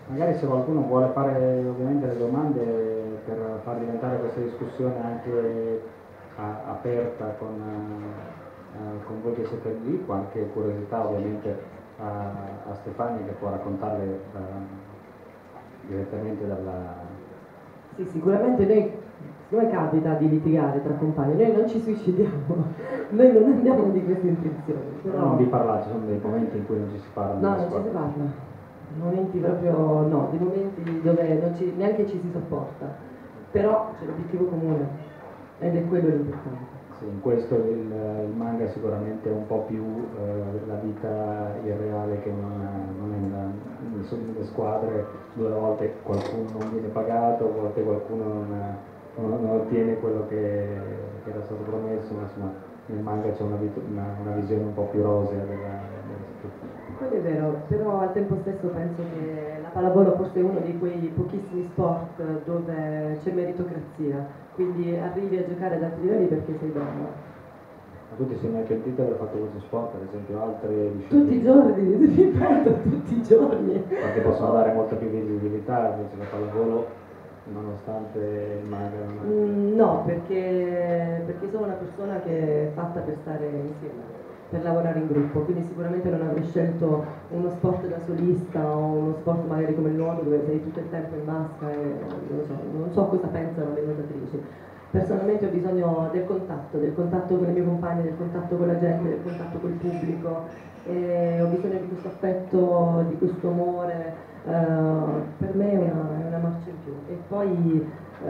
Magari se qualcuno vuole fare ovviamente delle domande per far diventare questa discussione anche aperta con voi che siete lì, qualche curiosità ovviamente a Stefania che può raccontarle direttamente dalla... Sì, sicuramente noi capita di litigare tra compagni, noi non ci suicidiamo, noi non abbiamo di queste intenzioni. Però non vi parlate, ci sono dei momenti in cui non ci si parla. No, non ci si parla. Momenti proprio no, dei momenti dove neanche ci si sopporta, però c'è l'obiettivo comune ed è quello l'importante. Sì, in questo il manga sicuramente è un po' più la vita irreale che non è nelle squadre, dove a volte qualcuno non viene pagato, a volte qualcuno non ottiene quello che era stato promesso, ma insomma nel manga c'è una visione un po' più rosea della situazione. Quello è vero, però al tempo stesso penso che la pallavolo forse è uno di quei pochissimi sport dove c'è meritocrazia, quindi arrivi a giocare ad alti livelli perché sei donna. Ma tu ti sei mai pentita di aver fatto questo sport, ad esempio altre discipline? Tutti i giorni, ripeto, tutti i giorni. Perché possono dare molta più visibilità, invece la pallavolo, nonostante il manga non No, perché sono una persona che è fatta per stare insieme, per lavorare in gruppo, quindi sicuramente non avrei scelto uno sport da solista o uno sport magari come il nuoto dove sei tutto il tempo in vasca e non so cosa pensano le nuotatrici. Personalmente ho bisogno del contatto con le mie compagne, del contatto con la gente, del contatto col pubblico, e ho bisogno di questo affetto, di questo amore, per me è una marcia in più. E poi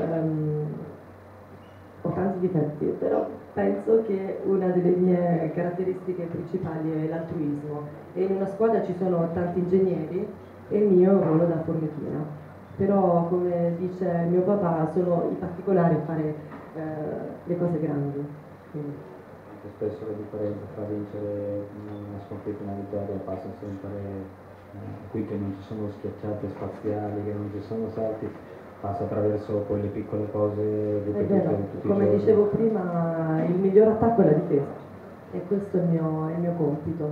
ho tanti difetti, però penso che una delle mie caratteristiche principali è l'altruismo, e in una squadra ci sono tanti ingegneri e il mio è un ruolo da formichina. Però, come dice mio papà, sono i particolari a fare le cose grandi. Quindi. Spesso la differenza tra vincere una sconfitta e una vittoria passa sempre qui, che non ci sono schiacciate spaziali, che non ci sono salti, passa attraverso quelle piccole cose ripetute tutti i giorni. Come dicevo prima, il miglior attacco è la difesa, e questo è il mio compito.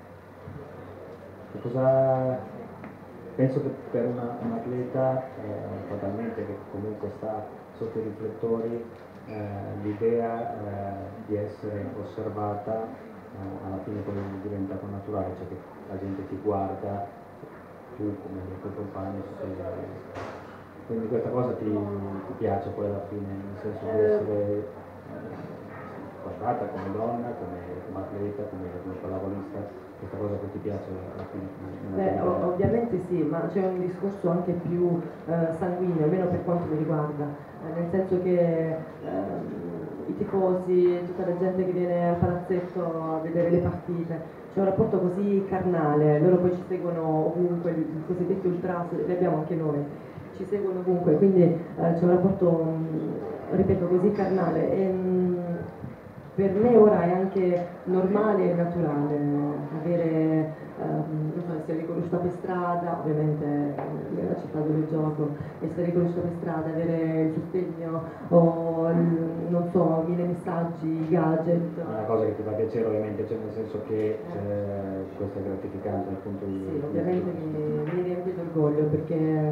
Penso che per un atleta totalmente che comunque sta sotto i riflettori, l'idea di essere osservata alla fine poi diventa naturale, cioè che la gente ti guarda, tu come i tuoi compagni, quindi questa cosa ti piace poi alla fine, nel senso di essere guardata come donna, come atleta, come pallavolista. Questa cosa che ti piace alla fine? Ovviamente sì, ma c'è un discorso anche più sanguigno, almeno per quanto mi riguarda, nel senso che i tifosi, tutta la gente che viene al palazzetto a vedere le partite, c'è un rapporto così carnale, loro poi ci seguono ovunque, il cosiddetto ultras, li abbiamo anche noi, ci seguono ovunque, quindi c'è un rapporto, ripeto, così carnale. Per me ora è anche normale e naturale avere, non so, essere riconosciuta per strada, ovviamente nella città dove gioco, essere riconosciuta per strada, avere il sostegno o non so, 1000 messaggi, gadget. È una cosa che ti fa piacere ovviamente, cioè nel senso che questo è gratificante dal punto di vista. Sì, ovviamente mi riempie d'orgoglio perché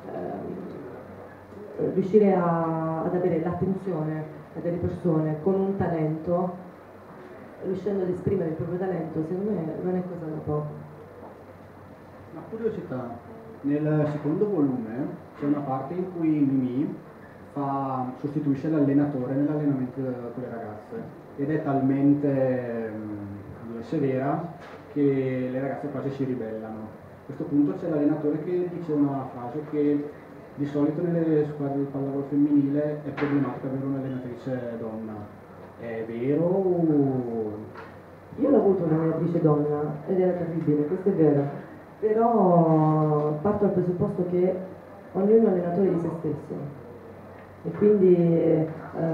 riuscire ad avere l'attenzione delle persone con un talento, riuscendo ad esprimere il proprio talento, secondo me non è cosa da poco. Una curiosità, nel secondo volume c'è una parte in cui Mimì sostituisce l'allenatore nell'allenamento con le ragazze, ed è talmente severa che le ragazze quasi si ribellano. A questo punto c'è l'allenatore che dice una frase che di solito nelle squadre di pallavolo femminile è problematica avere un'allenatrice donna. È vero? Io l'ho avuto un'allenatrice donna ed era terribile, questo è vero, però parto dal presupposto che ognuno è allenatore di se stesso e quindi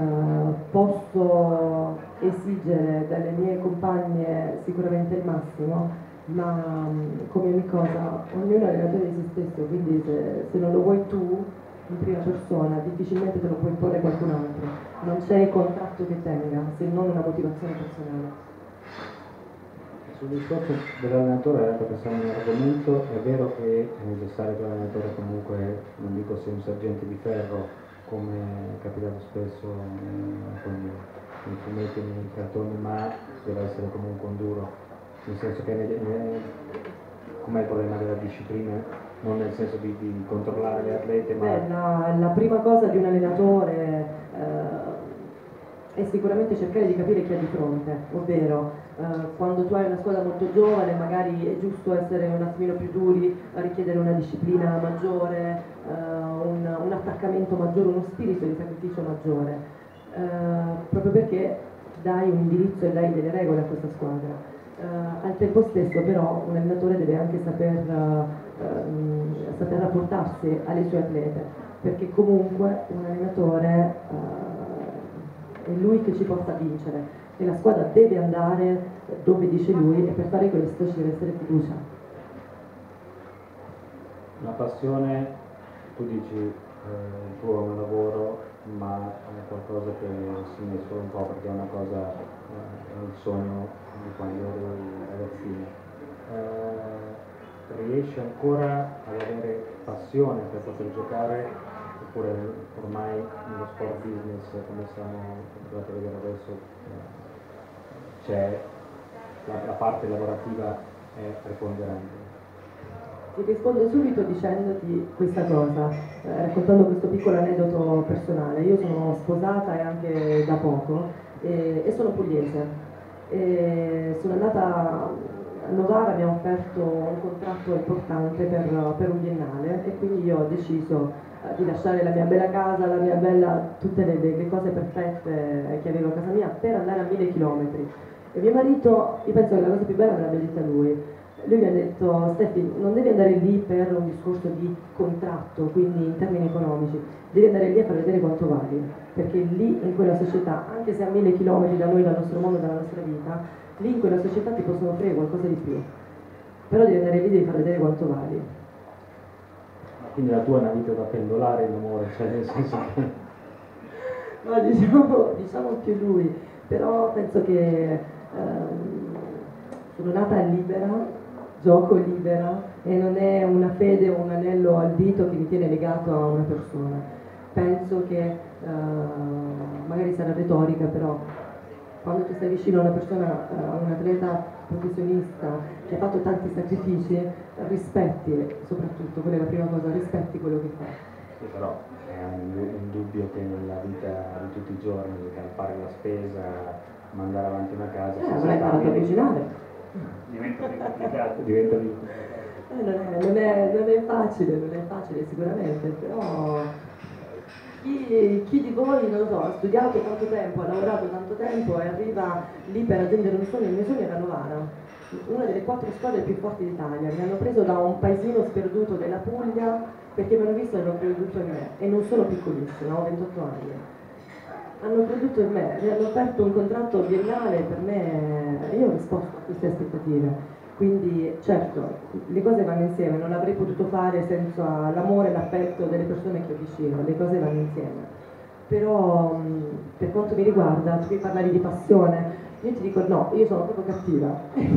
posso esigere dalle mie compagne sicuramente il massimo, ma come ogni cosa ognuno è allenatore di se stesso, quindi se non lo vuoi tu in prima persona difficilmente te lo può imporre qualcun altro, non c'è contratto che tenga se non una motivazione personale. Sul discorso dell'allenatore, perché siamo un argomento, è vero che è necessario che l'allenatore comunque, non dico sia un sergente di ferro, come è capitato spesso nei fumetti e nei cartoni, ma deve essere comunque un duro, nel senso che com'è il problema della disciplina, non nel senso di controllare le atlete, ma... La prima cosa di un allenatore è sicuramente cercare di capire chi ha di fronte, ovvero quando tu hai una squadra molto giovane magari è giusto essere un attimino più duri, richiedere una disciplina maggiore, un attaccamento maggiore, uno spirito di sacrificio maggiore, proprio perché dai un indirizzo e dai delle regole a questa squadra. Al tempo stesso però un allenatore deve anche saper rapportarsi alle sue atlete, perché comunque un allenatore è lui che ci porta a vincere e la squadra deve andare dove dice lui, e per fare questo ci deve essere fiducia. La passione, tu dici il tuo è un lavoro, ma è qualcosa che si mescola un po' perché è una cosa, è un sogno di quando eri ragazzino. Riesci ancora ad avere passione per poter giocare, oppure ormai nello sport business, come stiamo andando a vedere adesso, c'è la parte lavorativa è preponderante? Ti rispondo subito dicendoti questa cosa, raccontando questo piccolo aneddoto personale. Io sono sposata e anche da poco e sono pugliese. Sono andata a Novara, mi ha offerto un contratto importante per un biennale e quindi io ho deciso di lasciare la mia bella casa, tutte le cose perfette che avevo a casa mia per andare a 1000 chilometri. E mio marito, io penso che la cosa più bella me l'abbia detta lui. Lui mi ha detto: Steffi, non devi andare lì per un discorso di contratto, quindi in termini economici, devi andare lì a far vedere quanto vali, perché lì in quella società, anche se a 1000 chilometri da noi, dal nostro mondo, dalla nostra vita, lì in quella società ti possono offrire qualcosa di più, però devi andare lì e devi far vedere quanto vali. Quindi la tua è una vita da pendolare in amore, cioè nel senso che... No, diciamo più lui, però penso che sono nata libera, gioco libera e non è una fede o un anello al dito che mi tiene legato a una persona. Penso che magari sarà retorica, però quando tu stai vicino a una persona, a un atleta professionista che ha fatto tanti sacrifici, rispetti, soprattutto, quella è la prima cosa, rispetti quello che fa. Sì, però è indubbio che nella vita di tutti i giorni, fare la spesa, mandare avanti una casa... Non hai imparato a cucinare. Diventa più complicato. Diventa più complicato. Non è facile sicuramente, però chi di voi, non lo so, ha studiato tanto tempo, ha lavorato tanto tempo e arriva lì per raggiungere un sogno, il mio sogno era Novara, una delle 4 squadre più forti d'Italia, mi hanno preso da un paesino sperduto della Puglia perché mi hanno visto e hanno creduto in me, e non sono piccolissima, ho 28 anni. Hanno creduto in me, mi hanno offerto un contratto biennale per me, io ho risposto a queste aspettative. Quindi certo, le cose vanno insieme, non l'avrei potuto fare senza l'amore e l'affetto delle persone che ho vicino, le cose vanno insieme. Però per quanto mi riguarda, tu mi parlavi di passione, io ti dico no, io sono proprio cattiva.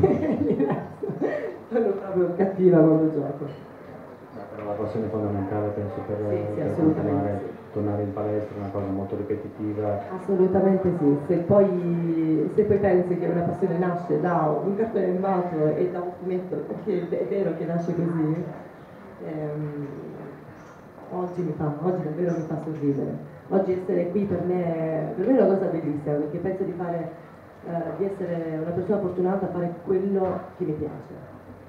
Sono proprio cattiva quando gioco. Però la passione è fondamentale, penso, per tornare in palestra, è una cosa molto ripetitiva. Assolutamente sì, se poi pensi che una passione nasce da un cartone animato e da un fumetto, perché è vero che nasce così, oggi davvero mi fa sorridere. Oggi essere qui per me è una cosa bellissima, perché penso di essere una persona fortunata a fare quello che mi piace.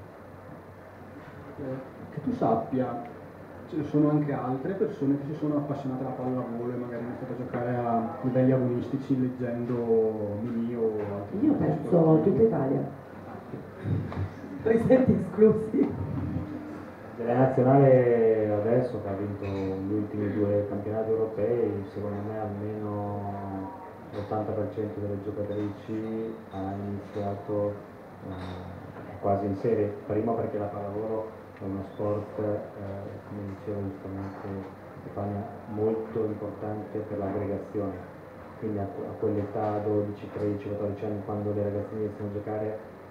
Che tu sappia, ce ne sono anche altre persone che si sono appassionate alla pallavolo e magari hanno iniziato a giocare a livelli agonistici leggendo Mimì o altri. Io penso tutta Italia, presenti esclusi. Della nazionale adesso, che ha vinto gli ultimi 2 campionati europei, secondo me almeno l'80% delle giocatrici ha iniziato quasi in serie, prima perché la pallavolo è uno sport, come diceva giustamente Stefania, molto importante per l'aggregazione, quindi a quell'età, 12, 13, 14 anni, quando le ragazzine iniziano a giocare,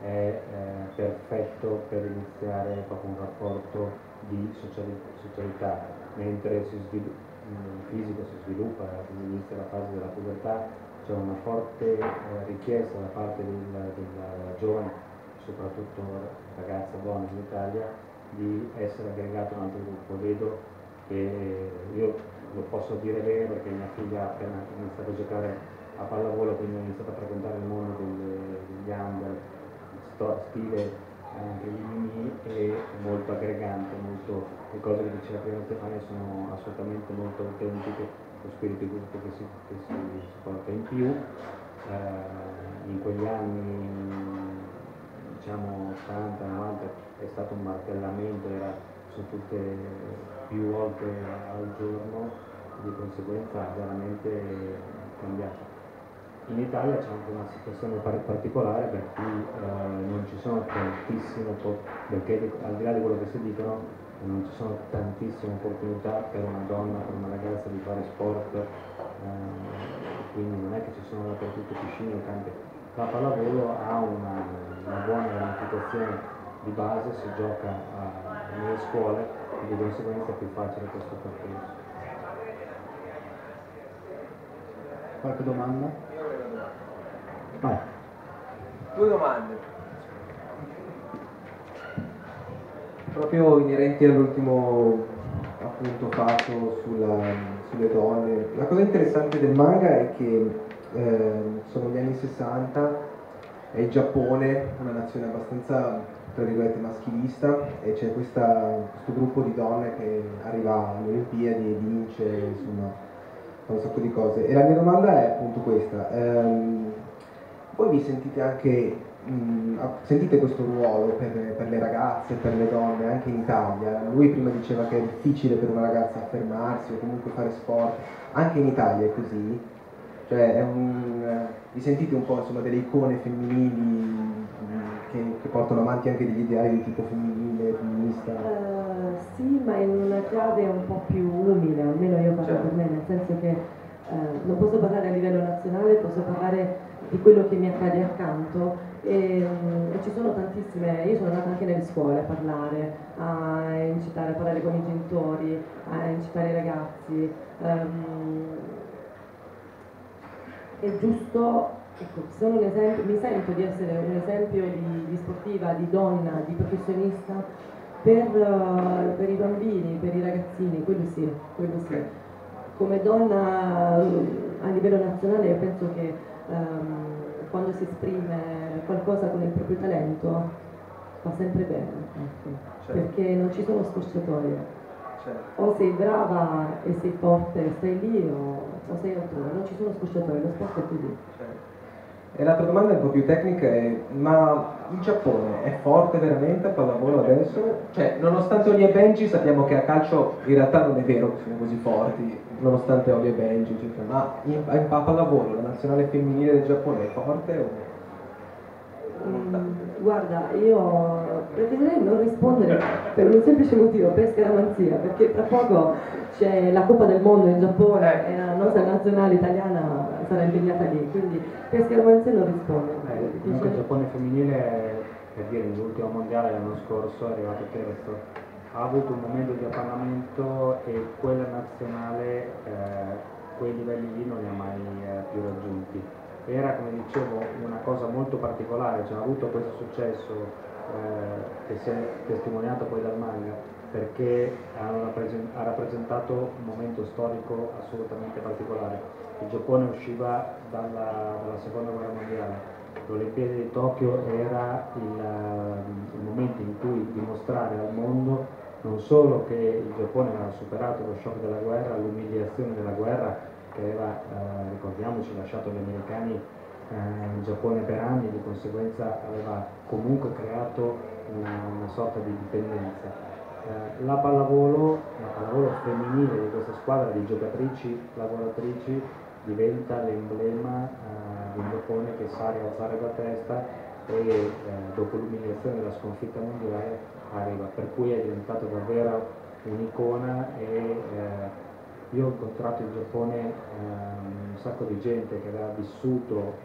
è perfetto per iniziare proprio un rapporto di socialità, mentre il fisico si sviluppa, quindi inizia la fase della pubertà, c'è una forte richiesta da parte del giovane, soprattutto ragazza, donna in Italia, di essere aggregato a un altro gruppo. Vedo che io lo posso dire bene perché mia figlia ha appena iniziato a giocare a pallavolo, quindi ho iniziato a frequentare il mondo degli under, stile anche di Mimì, e molto aggregante, molto, le cose che diceva prima Stefania sono assolutamente molto autentiche, lo spirito di gruppo che si porta in più. In quegli anni diciamo 80, 90 è stato un martellamento, su tutte più volte al giorno, di conseguenza ha veramente cambiato. In Italia c'è anche una situazione particolare per cui non ci sono tantissime, perché al di là di quello che si dicono, non ci sono tantissime opportunità per una donna, per una ragazza di fare sport, quindi non è che ci sono dappertutto piscine o campi. La pallavolo ha una buona ramificazione di base, si gioca nelle scuole e di conseguenza è più facile questo percorso. Qualche domanda? Vai. Due domande. Proprio inerenti all'ultimo appunto fatto sulle donne. La cosa interessante del manga è che sono gli anni 60, è il Giappone, una nazione abbastanza, tra virgolette, maschilista, e c'è questo gruppo di donne che arriva alle Olimpiadi e vince, insomma, fa un sacco di cose. E la mia domanda è appunto questa. Voi vi sentite anche, sentite questo ruolo per le ragazze, per le donne, anche in Italia? Lui prima diceva che è difficile per una ragazza affermarsi o comunque fare sport, anche in Italia è così? Cioè vi sentite un po', insomma, delle icone femminili che portano avanti anche degli ideali di tipo femminile, femminista? Sì, ma in una chiave un po' più umile, almeno io parlo per me, nel senso che non posso parlare a livello nazionale, posso parlare di quello che mi accade accanto e ci sono tantissime, io sono andata anche nelle scuole a parlare, a parlare con i genitori, a incitare i ragazzi. È giusto, ecco, sono un esempio, mi sento di essere un esempio di sportiva, di donna, di professionista per i bambini, per i ragazzini, quello sì, quello sì. Come donna a livello nazionale io penso che quando si esprime qualcosa con il proprio talento fa sempre bene, ecco. Certo. Perché non ci sono scorciatoie. Certo. O sei brava e sei forte e stai lì o sei altrove, non ci sono scorciatoie, lo sport è così. Certo. E l'altra domanda è un po' più tecnica, ma il Giappone è forte veramente a pallavolo adesso? Cioè, nonostante Oli e Benji, sappiamo che a calcio in realtà non è vero che sono così forti, nonostante Oli e Benji, eccetera. Ma a pallavolo la nazionale femminile del Giappone è forte o... Guarda, io preferirei non rispondere per un semplice motivo, per scaramanzia, perché tra poco c'è la Coppa del Mondo in Giappone e la nostra nazionale italiana sarà impegnata lì, quindi per scaramanzia non rispondo. Comunque il Giappone femminile, per dire, nell'ultimo mondiale l'anno scorso è arrivato terzo, ha avuto un momento di appannamento e quella nazionale quei livelli lì non li ha mai più raggiunti. Era, come dicevo, una cosa molto particolare, cioè ha avuto questo successo che si è testimoniato poi dal manga, perché ha rappresentato un momento storico assolutamente particolare. Il Giappone usciva dalla seconda guerra mondiale, l'Olimpiade di Tokyo era il momento in cui dimostrare al mondo non solo che il Giappone aveva superato lo shock della guerra, l'umiliazione della guerra, che aveva, ricordiamoci, lasciato gli americani in Giappone per anni, di conseguenza aveva comunque creato una sorta di dipendenza. La pallavolo femminile di questa squadra di giocatrici, lavoratrici, diventa l'emblema di un Giappone che sa rialzare la testa e dopo l'umiliazione della sconfitta mondiale arriva, per cui è diventato davvero un'icona e io ho incontrato in Giappone un sacco di gente che aveva vissuto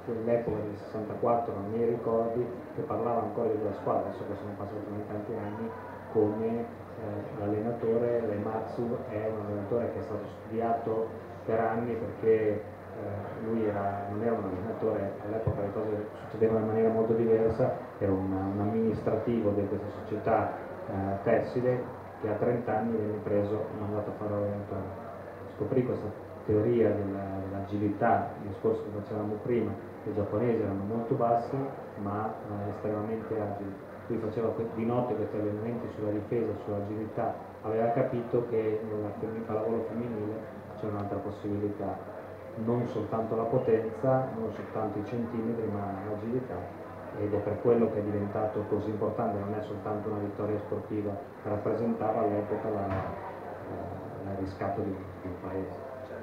dell'epoca del 64, nei miei ricordi, che parlava ancora di quella squadra, adesso che sono passati tanti anni, come l'allenatore Reimatsu è un allenatore che è stato studiato per anni perché lui non era un allenatore, all'epoca le cose succedevano in maniera molto diversa, era un amministrativo di questa società tessile che a 30 anni venne preso e mandato a fare l'allenatore. Scoprì questa teoria dell'agilità, il discorso che facevamo prima, che i giapponesi erano molto bassi ma estremamente agili. Lui faceva di notte questi allenamenti sulla difesa, sull'agilità, aveva capito che nel pallavolo femminile c'è un'altra possibilità, non soltanto la potenza, non soltanto i centimetri, ma l'agilità, ed è per quello che è diventato così importante, non è soltanto una vittoria sportiva, rappresentava all'epoca il riscatto di un paese.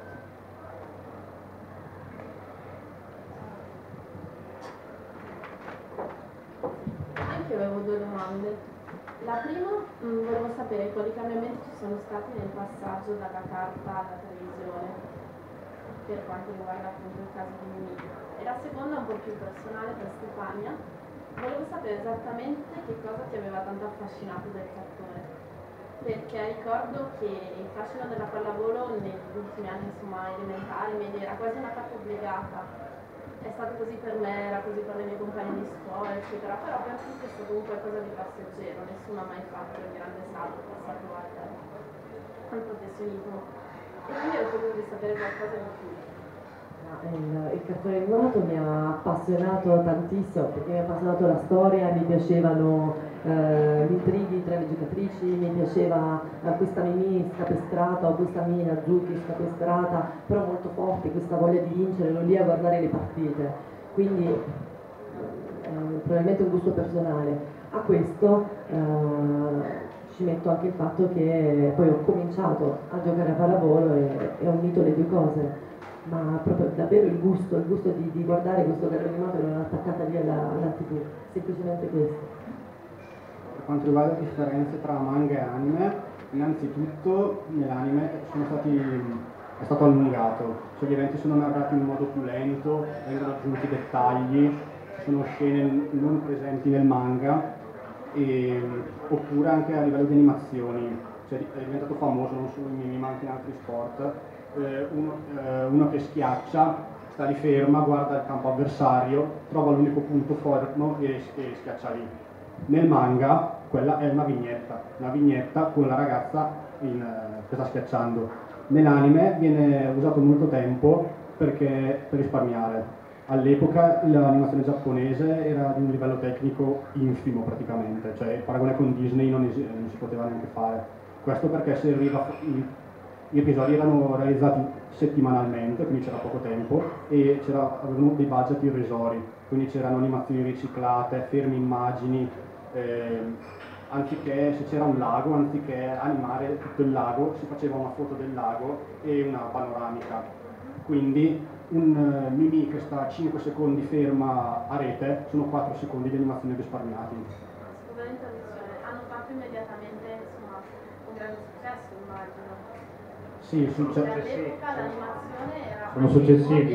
Anche io avevo due domande. La prima, volevo sapere quali cambiamenti ci sono stati nel passaggio dalla carta alla televisione per quanto riguarda appunto il caso di Mimì. E la seconda, un po' più personale per Stefania, volevo sapere esattamente che cosa ti aveva tanto affascinato del cartone, perché ricordo che il fascino della pallavolo negli ultimi anni, insomma, elementari, media, era quasi una tappa obbligata. È stato così per me, era così per le mie compagne di scuola, eccetera, però per tutti è stato comunque qualcosa di passeggero, nessuno ha mai fatto il grande salto passato al professionismo. E quindi ero curiosa di sapere qualcosa di più. Il cartone animato mi ha appassionato tantissimo perché mi ha appassionato la storia, mi piacevano gli intrighi tra le giocatrici, mi piaceva questa Mimì scapestrata o questa Mina Zucchi scapestrata, però molto forte, questa voglia di vincere, ero lì a guardare le partite, quindi probabilmente un gusto personale. A questo ci metto anche il fatto che poi ho cominciato a giocare a pallavolo e ho unito le due cose. Ma proprio davvero il gusto di guardare questo cartone animato e non attaccata lì alla TV, semplicemente questo. Per quanto riguarda le differenze tra manga e anime, innanzitutto nell'anime è stato allungato, cioè gli eventi sono narrati in modo più lento, vengono aggiunti dettagli, ci sono scene non presenti nel manga, oppure anche a livello di animazioni, cioè è diventato famoso non solo in Mimì ma anche in altri sport. Uno che schiaccia, sta lì ferma, guarda il campo avversario, trova l'unico punto fermo e schiaccia lì. Nel manga quella è una vignetta con la ragazza che sta schiacciando. Nell'anime viene usato molto tempo per risparmiare. All'epoca l'animazione giapponese era di un livello tecnico infimo praticamente, cioè il paragone con Disney non si poteva neanche fare. Questo perché gli episodi erano realizzati settimanalmente, quindi c'era poco tempo e avevano dei budget irrisori, quindi c'erano animazioni riciclate, ferme immagini, anziché se c'era un lago, anziché animare tutto il lago, si faceva una foto del lago e una panoramica. Quindi un Mimì che sta 5 secondi ferma a rete sono 4 secondi di animazione risparmiati. Scusa l'interruzione, hanno fatto immediatamente insomma, un grande successo, immagino. Sì, all'epoca l'animazione era... Sono successivi.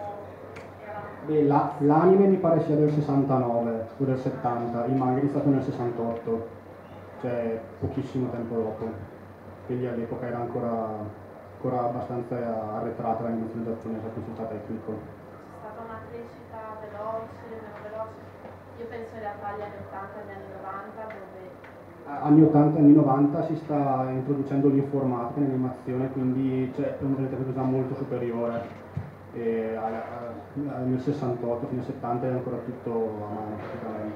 L'anime mi pare sia del 69 o del 70, il manga è iniziato nel 68, cioè pochissimo tempo dopo, quindi all'epoca era ancora abbastanza arretrata l'animazione giapponese dal punto di vista tecnico. C'è stata una crescita veloce, meno veloce, io penso in realtà agli anni 80 e agli anni 90 dove... Anni 80 e anni 90 si sta introducendo l'informatica in animazione, quindi c'è una tecnologia molto superiore. Nel 68 fino al 70 è ancora tutto a mano praticamente.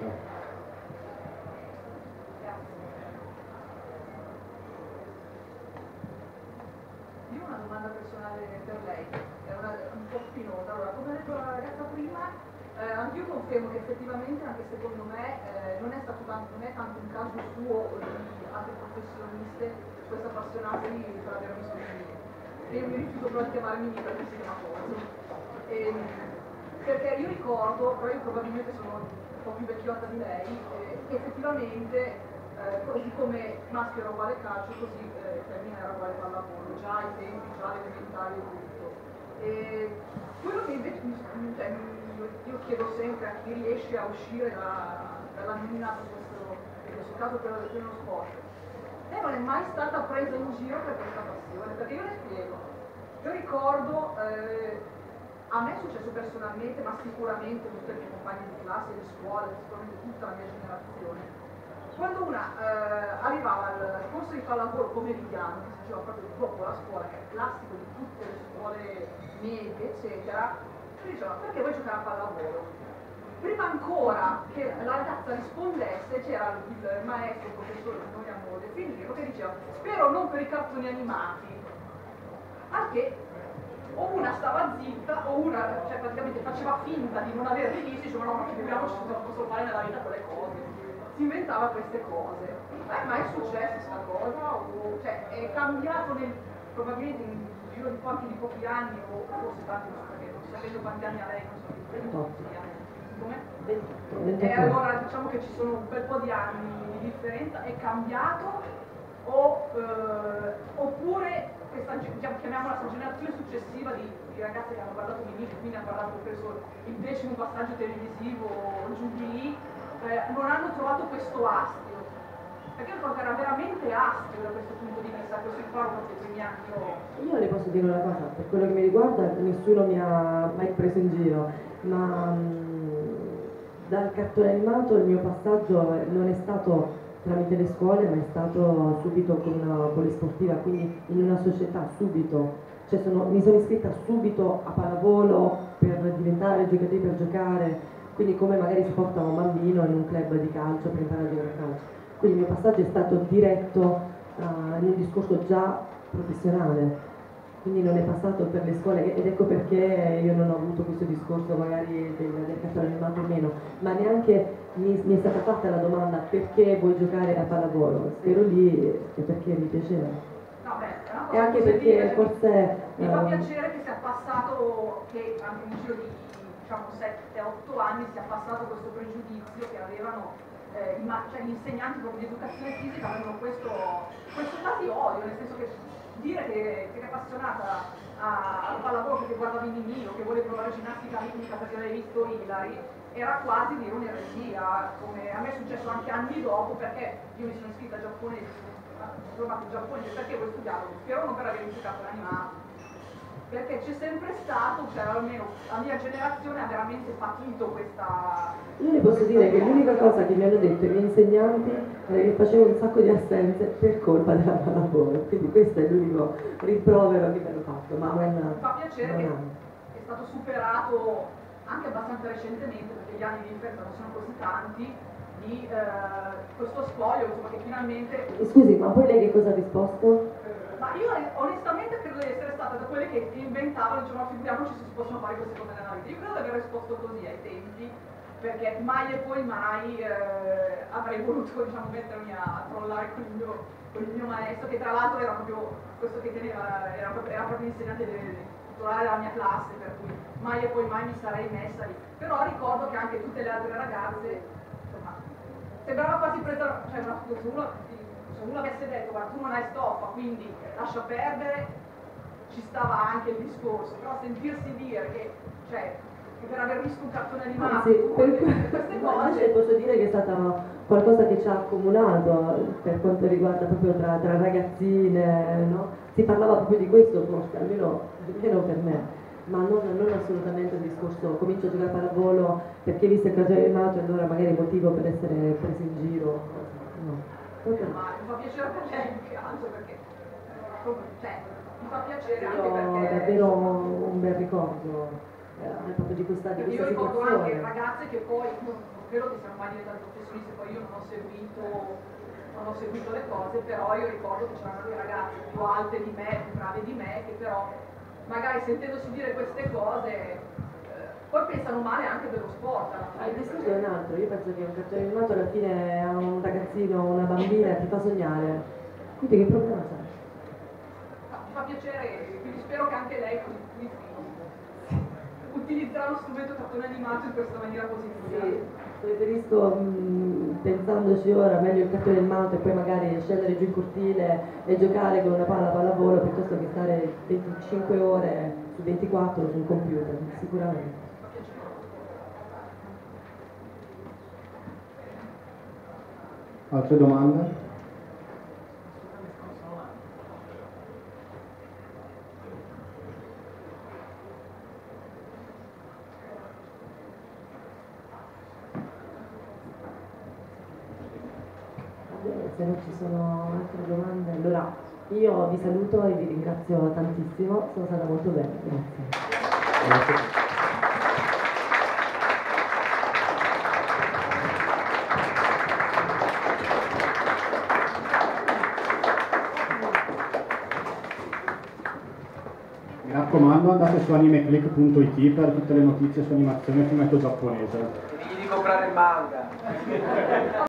Io ho una domanda personale per lei, è un po' spinosa. Allora, come ha detto la ragazza prima, anch'io confermo che effettivamente, anche secondo me, non è tanto un caso suo o di altre professioniste questo appassionarsi per aver visto Mimì. Io mi rifiuto però di chiamare Mimì perché si chiama Corso. Perché io ricordo, però io probabilmente sono un po' più vecchiotta di lei, effettivamente così come maschio era uguale calcio, così femmina era uguale pallavolo, già ai tempi, già alle elementari e tutto. Quello che invece cioè, io chiedo sempre a chi riesce a uscire dall'anonimato in questo caso per lo sport, lei non è mai stata presa in giro per questa passione, perché io le spiego. Io ricordo, a me è successo personalmente, ma sicuramente tutti i miei compagni di classe, di scuola, sicuramente tutta la mia generazione, quando una arrivava al corso di pallavolo pomeridiano, che si faceva proprio dopo la scuola, che è il classico di tutte le scuole medie, eccetera, si diceva perché vuoi giocare a pallavolo? Prima ancora che la ragazza rispondesse c'era il maestro, il professore che noi abbiamo definito, che diceva spero non per i cartoni animati, al che o una stava zitta o una cioè, praticamente faceva finta di non averli visti, diceva no, ma figuriamoci cosa posso fare nella vita quelle cose, si inventava queste cose. Ma è successa questa cosa? Cioè è cambiato probabilmente in un giro di pochi anni o forse tanti, non so perché non sapendo quanti anni ha lei, non so, 28 anni. Come? 28. E allora diciamo che ci sono un bel po' di anni di differenza, è cambiato oppure questa, chiamiamola la generazione successiva di ragazzi che hanno guardato Minnie, quindi hanno guardato preso il 10° passaggio televisivo giù di lì, non hanno trovato questo astio, perché io ricordo che era veramente astio da questo punto di vista, questo ricordo che i primi anni Io le posso dire una cosa, per quello che mi riguarda nessuno mi ha mai preso in giro, ma dal cartone animato il mio passaggio non è stato tramite le scuole, ma è stato subito con una polisportiva, quindi in una società subito. Cioè mi sono iscritta subito a pallavolo per diventare giocatrice, per giocare, quindi come magari si porta un bambino in un club di calcio per imparare a giocare a calcio. Quindi il mio passaggio è stato diretto in un discorso già professionale, quindi non è passato per le scuole ed ecco perché io non ho avuto questo discorso magari del cartone animato o meno, ma neanche mi è stata fatta la domanda perché vuoi giocare a pallavolo, spero lì è perché mi piaceva. No, beh, e anche perché forse mi fa piacere che sia passato, che anche nel giro di diciamo 7-8 anni sia passato questo pregiudizio che avevano cioè gli insegnanti proprio di educazione fisica, avevano questo dato di odio, nel senso che dire che è appassionata al pallavolo perché guardava i Mimì o che vuole provare ginnastica ritmica perché l'hai visto Hilary era quasi dire un'eresia, come a me è successo anche anni dopo, perché io mi sono iscritta a giapponese, diplomato in giapponese, perché vuoi studiarlo? Spero non per aver giocato l'animato, perché c'è sempre stato, cioè almeno la mia generazione ha veramente patito questa... Io le posso dire che l'unica cosa che mi hanno detto i miei insegnanti è che facevo un sacco di assenze per colpa della pallavolo, quindi questo è l'unico rimprovero che mi hanno fatto. Ma mi fa piacere che è stato superato anche abbastanza recentemente, perché gli anni di differenza non sono così tanti, di questo spoglio, insomma, che finalmente... Scusi, ma poi lei che cosa ha risposto? Ma io onestamente credo di essere stata da quelle che inventavano, dicevano figuriamoci se si possono fare queste cose nella vita. Io credo di aver risposto così ai tempi, perché mai e poi mai avrei voluto diciamo, mettermi a trollare con il mio maestro, che tra l'altro era proprio questo che teneva, era proprio l'insegnante titolare della mia classe, per cui mai e poi mai mi sarei messa lì. Però ricordo che anche tutte le altre ragazze, insomma, sembrava quasi presa, cioè se uno avesse detto guarda tu non hai stoffa quindi lascia perdere, ci stava anche il discorso, però sentirsi dire che, cioè, che per aver visto un cartone animato queste cose posso dire che è stata qualcosa che ci ha accumulato per quanto riguarda proprio tra ragazzine, no? Si parlava proprio di questo forse, almeno per me, ma non assolutamente il discorso comincio a giocare a pallavolo perché visto il cartone animato allora magari motivo per essere preso in giro, no. Ma mi fa piacere per lei più che altro perché cioè, mi fa piacere anche perché ho davvero un bel ricordo proprio di questa io ricordo situazione. anche ragazze che poi non credo che siano mai diventate professioniste, poi io non ho seguito le cose, però io ricordo che c'erano dei ragazze più alte di me, più brave di me, che però magari sentendosi dire queste cose poi pensano male anche dello sport alla fine. Il discorso è un altro, io penso che un cartone animato alla fine a un ragazzino o una bambina ti fa sognare, quindi che problema c'è? Mi fa piacere, quindi spero che anche lei utilizzerà lo strumento cartone animato in questa maniera positiva. Sì. Preferisco, pensandoci ora, meglio il caffè del matto e poi magari scendere giù in cortile e giocare con una pallavolo piuttosto che stare 25 ore su 24 sul computer, sicuramente. Altre domande? Se non ci sono altre domande, allora io vi saluto e vi ringrazio tantissimo, sono stata molto bene, grazie. Mi raccomando, andate su animeclick.it per tutte le notizie su animazione e fumetto giapponese. Devi di comprare il manga.